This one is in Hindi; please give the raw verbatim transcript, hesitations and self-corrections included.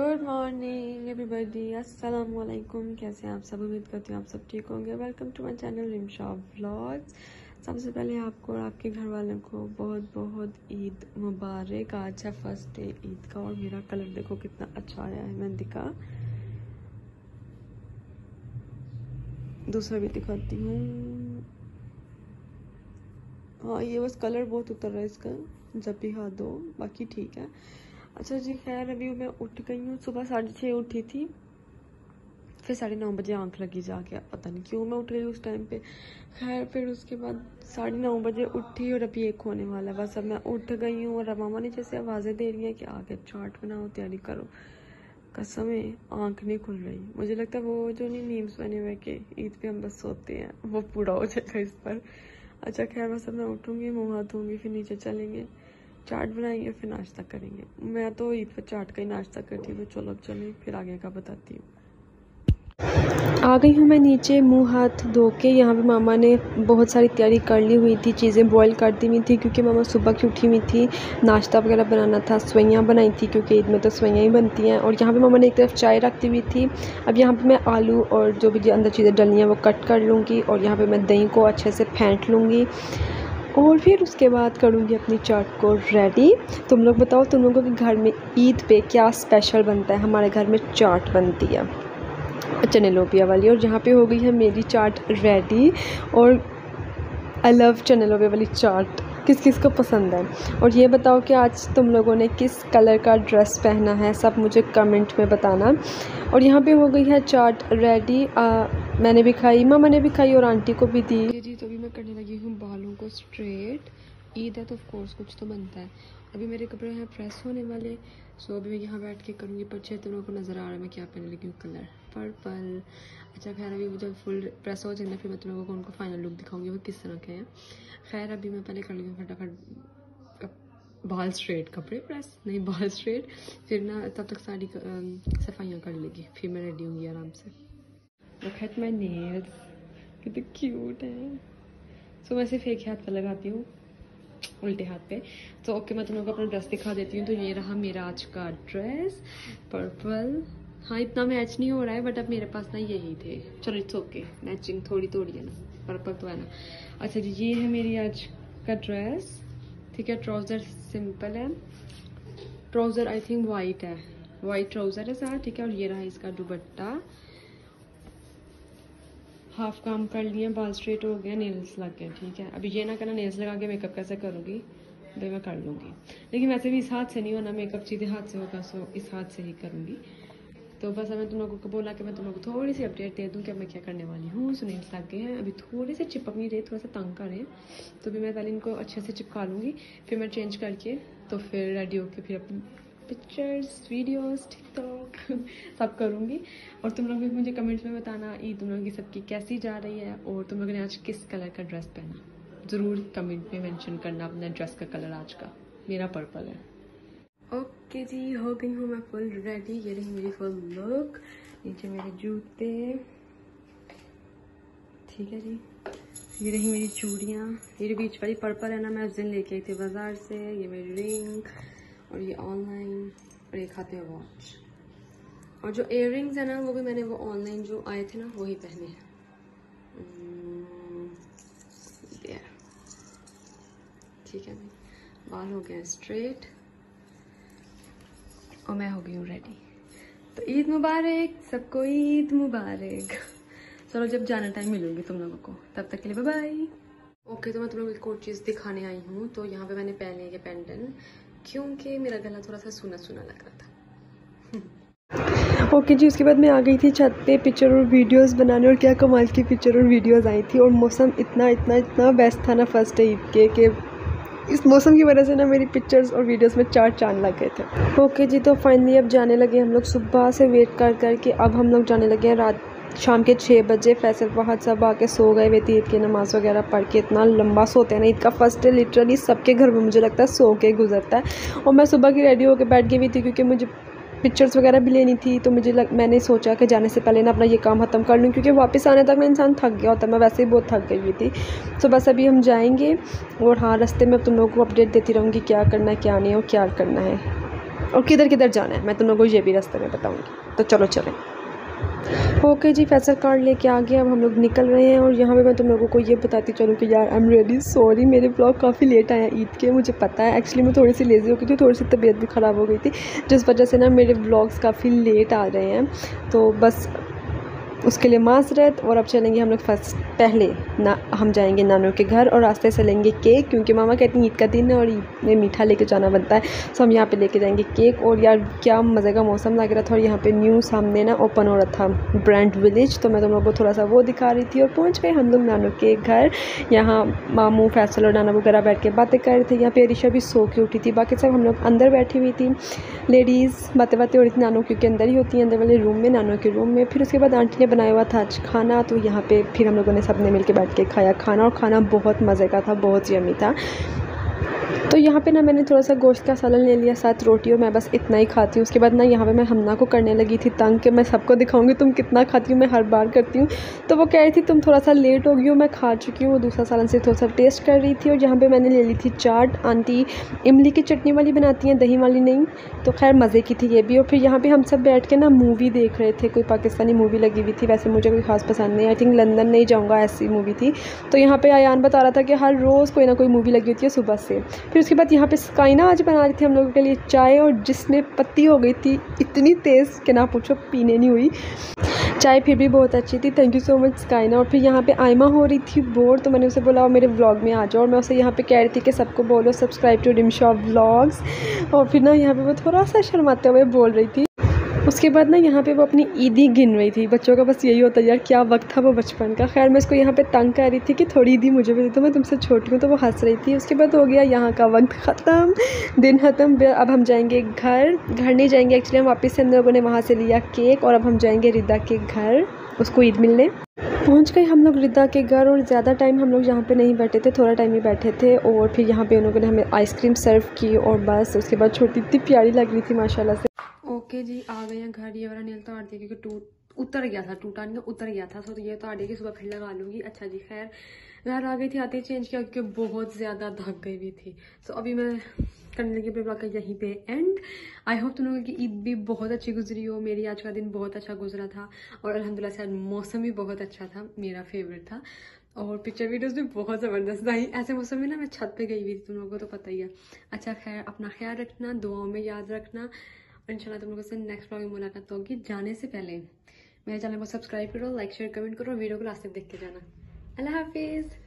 गुड मॉर्निंग एवरीबॉडी, अस्सलाम वालेकुम। कैसे हैं आप सब? उम्मीद करती हूँ आप सब ठीक होंगे। Welcome to my channel Rimsha vlogs. सबसे पहले आपको और आपके घर वालों को बहुत बहुत ईद मुबारक। आज है फर्स्ट डे ईद का और मेरा कलर देखो कितना अच्छा आया है मेहंदी का। दूसरा भी दिखाती हूँ। हाँ, ये बस कलर बहुत उतर रहा है इसका, जब भी हाथ दो, बाकी ठीक है। अच्छा जी, खैर अभी मैं उठ गई हूँ। सुबह साढ़े छः उठी थी, फिर साढ़े नौ बजे आंख लगी जाके, पता नहीं क्यों मैं उठ गई उस टाइम पे। खैर फिर उसके बाद साढ़े नौ बजे उठी और अभी एक होने वाला है। बस अब मैं उठ गई हूँ और मामा ने जैसे आवाज़ें दे रही हैं कि आगे चाट बनाओ, तैयारी करो। कसम है आंख नहीं खुल रही। मुझे लगता है वो जो नहीं मीम्स बने हुए कि ईद पे हम बस सोते हैं, वो पूरा हो जाएगा इस पर। अच्छा खैर बस अब मैं उठूँगी, मुँह हाथ धोऊँगी, फिर नीचे चलेंगे, चाट बनाएंगे, फिर नाश्ता करेंगे। मैं तो ईद पर चाट का ही नाश्ता करती हूँ। चलो अब चलें, फिर आगे का बताती हूँ। आ गई हूँ मैं नीचे, मुंह हाथ धो के। यहाँ पे मामा ने बहुत सारी तैयारी कर ली हुई थी, चीज़ें बॉईल कर दी हुई थी क्योंकि मामा सुबह की उठी हुई थी। नाश्ता वगैरह बनाना था, सवैयाँ बनाई थी क्योंकि ईद में तो सवैयाँ ही बनती हैं। और यहाँ पे मामा ने एक तरफ चाय रखती हुई थी। अब यहाँ पे मैं आलू और जो भी अंदर चीज़ें डलनी हैं वो कट कर लूँगी और यहाँ पर मैं दही को अच्छे से फेंट लूँगी और फिर उसके बाद करूँगी अपनी चाट को रेडी। तुम लोग बताओ, तुम लोगों के घर में ईद पे क्या स्पेशल बनता है? हमारे घर में चाट बनती है, चने लोबिया वाली। और यहाँ पे हो गई है मेरी चाट रेडी। और आई लव चने लोबिया वाली चाट, किस किस को पसंद है? और ये बताओ कि आज तुम लोगों ने किस कलर का ड्रेस पहना है, सब मुझे कमेंट में बताना। और यहाँ पे हो गई है चाट रेडी। आ, मैंने भी खाई, मामा ने भी खाई और आंटी को भी दी जी। तो अभी मैं करने लगी हूँ बालों को स्ट्रेट। ईद है तो ऑफ कोर्स कुछ तो बनता है। अभी मेरे कपड़े हैं प्रेस होने वाले, सो अभी मैं यहाँ बैठ के करूँगी। पीछे तुम लोगों को नज़र आ रहा है मैं क्या पहनने लगी हूँ, कलर पर्पल। अच्छा खैर अभी जब फुल प्रेस हो जाए फिर मैं तुम लोगों को उनको फाइनल लुक दिखाऊंगी वो किस तरह के हैं। खैर अभी मैं पहले कर लगी हूँ फटाफट बाल स्ट्रेट, कपड़े प्रेस नहीं, बाल स्ट्रेट। फिर ना तब तक सारी सफाइयाँ कर लेगी, फिर मैं रेडी होंगी आराम से। लुक एट माय नेल्स, कितने क्यूट है। सो मैं सिर्फ एक हाथ पर लगाती हूँ, उल्टे हाथ पे। तो ओके, मैं तुम लोगों को अपना ड्रेस दिखा देती हूँ। तो ये रहा मेरा आज का ड्रेस, पर्पल। हाँ इतना मैच नहीं हो रहा है बट अब मेरे पास ना यही थे। चलो इट्स ओके, मैचिंग थोड़ी थोड़ी है ना, पर्पल तो है ना। अच्छा जी, ये है मेरी आज का ड्रेस, ठीक है। ट्राउज़र सिंपल है, ट्राउज़र आई थिंक वाइट है, वाइट ट्राउज़र है सारा, ठीक है। और ये रहा इसका दुपट्टा। हाफ काम कर लिया, बाल स्ट्रेट हो गया, नेल्स लग गए, ठीक है। अभी ये ना करना नेल्स लगा के मेकअप कैसे करूँगी, भाई मैं कर लूँगी, लेकिन वैसे भी इस हाथ से नहीं होना मेकअप, सीधे हाथ से होगा, सो इस हाथ से ही करूँगी। तो बस मैं तुम लोगों को बोला कि मैं तुम लोगों को थोड़ी सी अपडेट दे दूँ कि मैं क्या करने वाली हूँ। सो नेल्स लग गए हैं, अभी थोड़े से चिपक नहीं रहे, थोड़ा सा तंग कर रहे हैं, तो अभी मैं पहले इनको अच्छे से चिपका लूँगी, फिर मैं चेंज करके तो फिर रेडी होके फिर अपनी पिक्चर्स, वीडियोस, टिकटॉक सब करूँगी। और तुम लोग भी मुझे कमेंट्स में बताना ईद तुम लोगों की सबकी कैसी जा रही है और तुम लोगों ने आज किस कलर का ड्रेस पहना, ज़रूर कमेंट में मेंशन करना अपना ड्रेस का कलर। आज का मेरा पर्पल है। ओके जी, हो गई हूँ मैं फुल रेडी। ये रही मेरी फुल लुक, नीचे मेरे जूते, ठीक है जी। ये रही मेरी चूड़ियाँ, ये बीच वाली पर्पल है ना, मैं उस दिन लेके आई थी बाजार से। ये मेरी रिंग और ये ऑनलाइन, और एक हाथ में वॉच। और जो इयर रिंग्स है ना वो भी मैंने वो ऑनलाइन जो आए थे ना वही पहने हैं। ठीक है भाई, बाल हो गए स्ट्रेट और मैं हो गई हूँ रेडी। तो ईद मुबारक सबको, ईद मुबारक। चलो जब जाना टाइम मिलूंगी तुम लोगों को, तब तक के लिए बाय बाय। ओके, तो मैं तुम लोगों को एक और चीज़ दिखाने आई हूँ। तो यहाँ पे मैंने पहने ये पेंडेंट क्योंकि मेरा गला थोड़ा सा सुना सुना लग रहा था। ओके okay जी, उसके बाद मैं आ गई थी छत पे पिक्चर और वीडियोस बनाने, और क्या कमाल की पिक्चर और वीडियोस आई थी। और मौसम इतना इतना इतना बेस्ट था ना फर्स्ट डे ईद के, कि इस मौसम की वजह से ना मेरी पिक्चर्स और वीडियोस में चार चांद लग गए थे। ओके okay जी, तो फाइनली अब जाने लगे हम लोग। सुबह से वेट कर कर के अब हम लोग जाने लगे हैं रात शाम के छः बजे। फैसल फहद सब आके सो गए हुए थे, ईद की नमाज़ वगैरह पढ़ के। इतना लंबा सोते हैं ना, ईद का फर्स्ट डे लिटरली सबके घर में मुझे लगता है सो के गुजरता है। और मैं सुबह की रेडी होकर बैठ गई हुई थी क्योंकि मुझे पिक्चर्स वगैरह भी लेनी थी। तो मुझे लग, मैंने सोचा कि जाने से पहले ना अपना ये काम ख़त्म कर लूँ, क्योंकि वापस आने तक ना इंसान थक गया होता है। मैं वैसे ही बहुत थक गई हुई थी। तो बस अभी हम जाएंगे और हाँ, रास्ते में तुम लोगों को अपडेट देती रहूँगी क्या करना है क्या नहीं और क्या करना है। और किधर किधर जाना है मैं तुम लोगों को ये भी रास्ते में बताऊँगी। तो चलो चलें। ओके जी, फैसल कार्ड लेके आ गया, अब हम लोग निकल रहे हैं। और यहाँ पे मैं तुम लोगों को ये बताती चलूँ कि यार आई एम रियली सॉरी, मेरे ब्लॉग काफ़ी लेट आया ईद के, मुझे पता है। एक्चुअली मैं थोड़ी सी लेज़ी हो गई थी, थोड़ी सी तबीयत भी ख़राब हो गई थी, जिस वजह से ना मेरे ब्लॉग्स काफ़ी लेट आ रहे हैं। तो बस उसके लिए माजरत। और अब चलेंगे हम लोग फर्स्ट पहले ना हम जाएंगे नानू के घर और रास्ते से लेंगे केक, क्योंकि मामा कहती हैं ईद का दिन है और ईद में मीठा लेके जाना बनता है। सो हम यहाँ पे लेके जाएंगे केक। और यार क्या मज़े का मौसम लग रहा था। और यहाँ पे न्यू सामने ना ओपन हो रहा था ब्रांड विलेज, तो मैं तुम लोगों को थोड़ा सा वो दिखा रही थी। और पहुँच गए हम लोग नानू के घर। यहाँ मामू फैसल और नाना वगैरह बैठ के बातें कर रहे थे। यहाँ पे अरिशा भी सो के उठी थी, बाकी सब हम लोग अंदर बैठी हुई थी। लेडीज़ बातें बातें हो रही थी नानू, क्योंकि अंदर ही होती हैं, अंदर वाले रूम में, नानू के रूम में। फिर उसके बाद आंटी ने बनाया हुआ था आज खाना, तो यहाँ पे फिर हम लोगों ने सब ने मिल के बैठ के खाया खाना। और खाना बहुत मज़े का था, बहुत यम्मी था। तो यहाँ पे ना मैंने थोड़ा सा गोश्त का सालन ले लिया, साथ रोटी, और मैं बस इतना ही खाती हूँ। उसके बाद ना यहाँ पे मैं हमना को करने लगी थी तंग कि मैं सबको दिखाऊंगी तुम कितना खाती हूँ, मैं हर बार करती हूँ। तो वो कह रही थी तुम थोड़ा सा लेट हो गई हो, मैं खा चुकी हूँ। वो दूसरा सालन से थोड़ा सा टेस्ट कर रही थी। और यहाँ पर मैंने ले ली थी चाट। आंटी इमली की चटनी वाली बनाती हैं, दही वाली नहीं। तो खैर मज़े की थी ये भी। और फिर यहाँ पर हम सब बैठ के ना मूवी देख रहे थे, कोई पाकिस्तानी मूवी लगी हुई थी। वैसे मुझे कोई खास पसंद नहीं, आई थिंक लंदन नहीं जाऊँगा ऐसी मूवी थी। तो यहाँ पर आयान बता रहा था कि हर रोज़ कोई ना कोई मूवी लगी होती है सुबह से। फिर उसके बाद यहाँ पे स्काइना आज बना रही थी हम लोगों के लिए चाय, और जिसमें पत्ती हो गई थी इतनी तेज़ कि ना पूछो, पीने नहीं हुई चाय, फिर भी बहुत अच्छी थी। थैंक यू सो मच स्काइना। और फिर यहाँ पे आयमा हो रही थी बोर, तो मैंने उसे बोला मेरे व्लॉग में आ जाओ। और मैं उसे यहाँ पे कह रही थी कि सबको बोलो सब्सक्राइब टू रिमशा व्लॉग्स। और फिर ना यहाँ पे वो थोड़ा सा शर्माते हुए बोल रही थी। उसके बाद ना यहाँ पे वो अपनी ईदी गिन रही थी। बच्चों का बस यही होता है यार, क्या वक्त था वो बचपन का। खैर मैं इसको यहाँ पे तंग कर रही थी कि थोड़ी ईदी मुझे भी दे दो, मैं तुमसे छोटी हूँ, तो वो हंस रही थी। उसके बाद हो गया यहाँ का वक्त ख़त्म, दिन ख़त्म। अब हम जाएंगे घर घर नहीं जाएंगे एक्चुअली, हम वापस से हम लोगों ने वहाँ से लिया केक। और अब हम जाएंगे रिदा के घर उसको ईद मिलने। पहुंच गए हम लोग रिदा के घर। और ज़्यादा टाइम हम लोग यहाँ पे नहीं बैठे थे, थोड़ा टाइम ही बैठे थे। और फिर यहाँ पे उन लोगों ने हमें आइसक्रीम सर्व की। और बस उसके बाद छोटी इतनी प्यारी लग रही थी माशाल्लाह से। ओके जी, आ गए हैं घर। ये वाला नेल तो आड़ दिया क्योंकि टूट उतर गया था, टूटा नहीं उतर गया था। सो तो ये तो आड़े की सुबह फिर लगा लूँगी। अच्छा जी, खैर घर आ गई थी, आते ही चेंज किया क्योंकि बहुत ज़्यादा थक गई हुई थी। सो अभी मैं करने लगी अपने ब्लॉग का यहीं पे एंड। आई होप तुम लोगों की ईद भी बहुत अच्छी गुजरी हो। मेरी आज का दिन बहुत अच्छा गुजरा था। और अल्हम्दुलिल्लाह से आज मौसम भी बहुत अच्छा था, मेरा फेवरेट था। और पिक्चर वीडियोस भी बहुत ज़बरदस्त आई। ऐसे मौसम में ना मैं छत पे गई हुई थी, तुम लोगों को तो पता ही है। अच्छा खैर, अपना ख्याल रखना, दुआओं में याद रखना। और इंशाल्लाह तुम लोगों से नेक्स्ट ब्लॉग में मुलाकात होगी। जाने से पहले मेरे चैनल को सब्सक्राइब करो, लाइक शेयर कमेंट करो, वीडियो को लास्ट तक देख के जाना। अल्लाह हाफिज़।